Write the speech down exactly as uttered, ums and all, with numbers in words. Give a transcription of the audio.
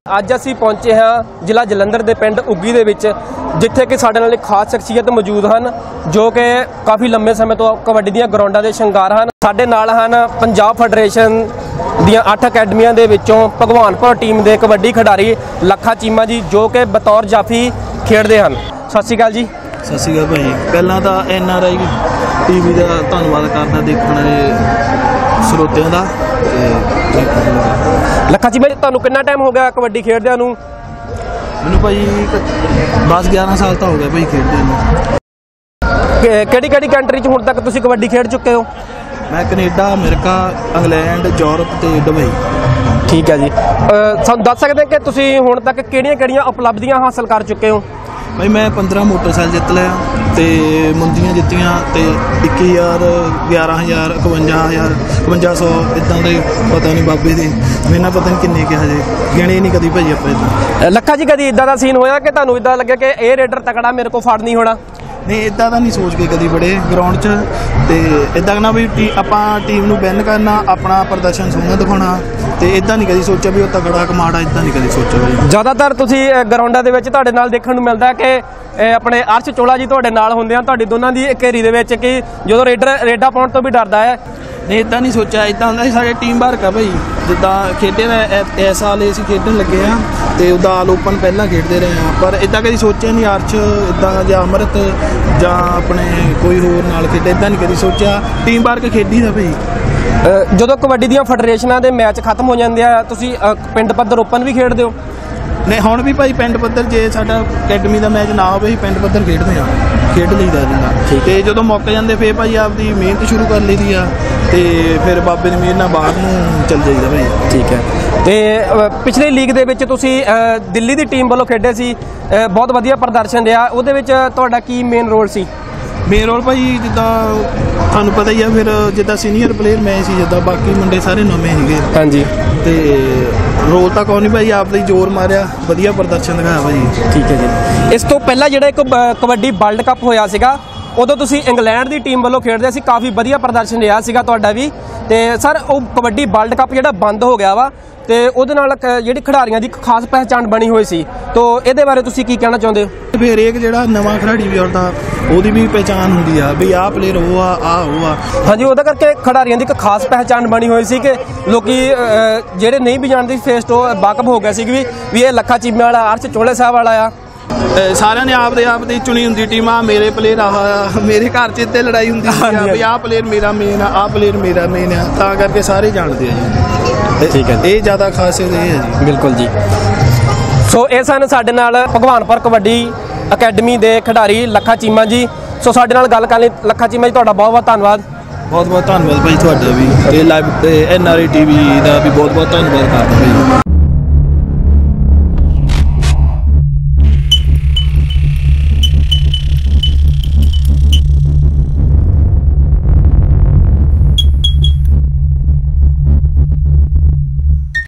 ਅੱਜ ਅਸੀਂ ਪਹੁੰचे ਹਾਂ ਜ਼ਿਲ੍ਹਾ ਜਲੰਧਰ ਦੇ ਪਿੰਡ ਉੱਗੀ ਦੇ ਵਿੱਚ, ਜਿੱਥੇ कि ਸਾਡੇ ਨਾਲ एक खास शख्सियत मौजूद हैं जो कि काफ़ी लंबे समय तो कबड्डी ਦੀਆਂ ਗਰਾਊਂਡਾਂ ਦੇ ਸ਼ਿੰਗਾਰ ਹਨ। ਸਾਡੇ ਨਾਲ ਹਨ पंजाब फैडरेशन ਦੀਆਂ ਅੱਠ ਅਕੈਡਮੀਆਂ ਦੇ ਵਿੱਚੋਂ ਭਗਵਾਨਪੁਰ ਟੀਮ ਦੇ ਕਬੱਡੀ ਖਿਡਾਰੀ ਲੱਖਾ ਚੀਮਾ ਜੀ, ਜੋ कि बतौर जाफी ਖੇਡਦੇ ਹਨ। सत श्री अकाल जी। सत श्री अकाल भाई। पहला तो एन आर आई टीवी का धन्यवाद करना देखने वाले ਸਰੋਤਿਆਂ ਦਾ। ਲੱਖਾ ਚੀਮਾ ਜੀ, ਤੁਹਾਨੂੰ ਕਿੰਨਾ ਟਾਈਮ ਹੋ ਗਿਆ ਕਬੱਡੀ ਖੇਡਦਿਆਂ ਨੂੰ? ਮੈਨੂੰ ਭਾਈ दस ग्यारह साल तो हो गया भाई खेडदे नूं। ਕਿਹੜੀ ਕਿਹੜੀ ਕੰਟਰੀ 'ਚ ਹੁਣ ਤੱਕ ਤੁਸੀਂ ਕਬੱਡੀ ਖੇਡ ਚੁੱਕੇ ਹੋ? मैं कनेडा, अमेरिका, इंग्लैंड, यूरोप ते दुबई। ठीक है जी। ਸਾਨੂੰ ਦੱਸ ਸਕਦੇ ਕਿ ਤੁਸੀਂ ਹੁਣ ਤੱਕ ਕਿਹੜੀਆਂ ਕਿਹੜੀਆਂ ਉਪਲਬਧੀਆਂ ਹਾਸਲ ਕਰ ਚੁੱਕੇ ਹੋ? भाई मैं पंद्रह मोटरसाइकिल जित लिया ते मुंदियां जित्तियां ते इक्की हज़ार ग्यारह हज़ार इकवंजा हज़ार इकवंजा सौ इदां दे पता नहीं बाबे दे मैंने पता नहीं किन्ने किहा जे गिणे नहीं कदी भाई आपां इदां। ਲੱਖਾ ਜੀ, कदी इदां दा सीन होया कि ਤੁਹਾਨੂੰ इदां लगे कि ਇਹ रेडर तकड़ा मेरे को फड़ नहीं होना? नहीं, इदा का नहीं सोच के कभी बड़े ग्राउंड च ते इदा ना भी टी आपां टीम नूं विन करना, अपना प्रदर्शन सोहना दिखाना ते इदा नहीं कभी सोचा भी वो तगड़ा कमाड़ा, इदा नहीं कभी सोचा भाई। ज़्यादातर तुसीं ग्राउंडां दे विच तुहाडे नाल देखण नूं मिलदा कि अपने अर्श चोला जी तुहाडे नाल हुंदे आ, तुहाडी दोनां दी घेरी दे विच कि जदों रेडर रेडा पाउण तो भी डरदा है। नहीं, इदा नहीं सोचा, इदा हुंदा सी साडे टीम वर्क है भाई। जिद्दां खेडे इस साल असीं खेडण लगे हाँ ते उदा आल ओपन पहला खेडते रहे हैं, पर इदा कभी सोचा नहीं अर्श इदा जां अमृत जां अपने कोई होर नाल खेडे, इदा नहीं कभी सोचा। टीम वर्क खेडी दा भाई। ਜਦੋਂ ਕਬੱਡੀ ਦੀਆਂ ਫੈਡਰੇਸ਼ਨਾਂ ਦੇ ਮੈਚ ਖਤਮ ਹੋ ਜਾਂਦੇ ਆ, ਤੁਸੀਂ ਪਿੰਡ ਪੱਧਰ ਓਪਨ ਵੀ ਖੇਡਦੇ ਹੋ? नहीं, हुण भी भाई पिंड पद्धर जे साडा अकैडमी का मैच ना हो पिंड पद्धर खेडते हैं, खेड लईदा जिंदा। ते जदों मुक जांदे फिर भाई आपदी मेहनत शुरू कर लईदी आ ते फिर बाबे दी मेहर नाल बाहर नूं चल जाईदा भाई। ठीक है। ते पिछली लीग दे विच तुसीं दिल्ली दी टीम वालों खेडे सी, बहुत वधिया प्रदर्शन रहा, उहदे विच तुहाडा की मेन रोल सी? मेन रोल भाई जिद्दां तुहानूं पता ही है, फिर जिद्दां सीनियर प्लेयर मैं सी, जिद्दां बाकी मुंडे सारे नवें सीगे। हाँ जी। ते रोल तो कोई नहीं भाई, आप जोर मारिया, वधिया प्रदर्शन दिखाया भाई। ठीक है जी। इस तो पहला जिहड़ा एक कबड्डी वर्ल्ड कप होया सीगा, उदों तुसीं इंग्लैंड की टीम वालों खेडदे सी, काफ़ी वधिया प्रदर्शन रहा सीगा तुहाडा भी। ते सर वो कबड्डी वर्ल्ड कप जिहड़ा बंद हो गया वा ते उहदे नाल जिहड़ी खिडारियां दी खास पहचान बनी हुई सी, तो इहदे बारे तुसीं की कहना चाहुंदे हो? फिर एक जिहड़ा नवां खिडारी भी आउंदा ਉਹਦੀ भी पहचान होंदी है भी आ प्लेयर वो आ आ वो आ। हाँ जी, ਉਹਦਾ ਕਰਕੇ ਖਿਡਾਰੀਆਂ ਦੀ ਇੱਕ ਖਾਸ ਪਹਿਚਾਨ ਬਣੀ ਹੋਈ ਸੀ ਕਿ ਲੋਕੀ ਜਿਹੜੇ ਨਹੀਂ ਵੀ ਜਾਣਦੇ ਫੇਸ ਤੋਂ ਵਾਕਫ ਹੋ ਗਏ ਸੀ ਕਿ ਵੀ ਇਹ ਲੱਖਾ ਚੀਮੇ ਵਾਲਾ, ਅਰਸ਼ ਚੋਲੇ ਸਾਹਿਬ ਵਾਲਾ ਆ। ਸਾਰਿਆਂ ਨੇ ਆਪਦੇ ਆਪ ਦੀ ਚੁਣੀ ਹੁੰਦੀ ਟੀਮ ਆ, ਮੇਰੇ ਪਲੇਅਰ ਆ, ਮੇਰੇ ਘਰ 'ਚ ਇੱਥੇ ਲੜਾਈ ਹੁੰਦੀ ਸੀ ਵੀ ਆਹ ਪਲੇਅਰ ਮੇਰਾ ਮੇਨ ਆ, ਆਹ ਪਲੇਅਰ ਮੇਰਾ ਮੇਨ ਆ, ਤਾਂ ਕਰਕੇ ਸਾਰੇ ਜਾਣਦੇ ਆ ਜੀ। ਠੀਕ ਹੈ, ਇਹ ਜ਼ਿਆਦਾ ਖਾਸੀਅਤ ਇਹ ਹੈ ਜੀ। ਬਿਲਕੁਲ ਜੀ। ਸੋ ਇਹ ਸਨ ਸਾਡੇ ਨਾਲ ਭਗਵਾਨਪੁਰ ਕਬੱਡੀ ਅਕੈਡਮੀ ਦੇ ਖਿਡਾਰੀ ਲੱਖਾ ਚੀਮਾ ਜੀ। ਸੋ ਸਾਡੇ ਨਾਲ ਗੱਲ ਕਰਨ ਲਈ ਲੱਖਾ ਚੀਮਾ ਜੀ, ਤੁਹਾਡਾ ਬਹੁਤ ਬਹੁਤ ਧੰਨਵਾਦ। ਬਹੁਤ ਬਹੁਤ ਧੰਨਵਾਦ ਭਾਈ ਤੁਹਾਡਾ ਵੀ, ਇਹ live N R I T V ਦਾ ਵੀ ਬਹੁਤ ਬਹੁਤ ਧੰਨਵਾਦ ਕਰਦਾ ਭਾਈ।